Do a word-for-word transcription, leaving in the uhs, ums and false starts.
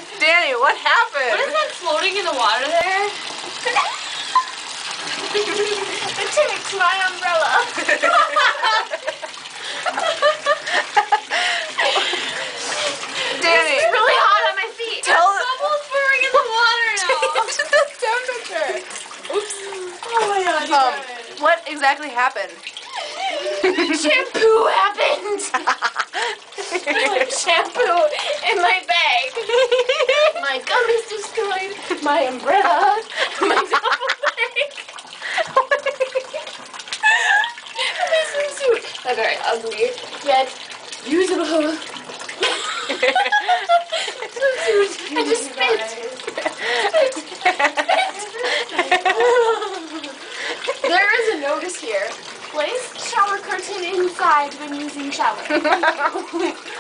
Danny, what happened? What is that floating in the water there? It's my umbrella. Danny, It's really hot on my feet. tell Bubbles pouring in the water now. the temperature. Oops. Oh my god, you Um, got it. what exactly happened? Shampoo happened. Shampoo in my bag. My gum is destroyed. My umbrella. My duffel bag. My swimsuit. A very ugly yet usable swimsuit. I just spit. There is a notice here. Place shower curtain inside when using shower.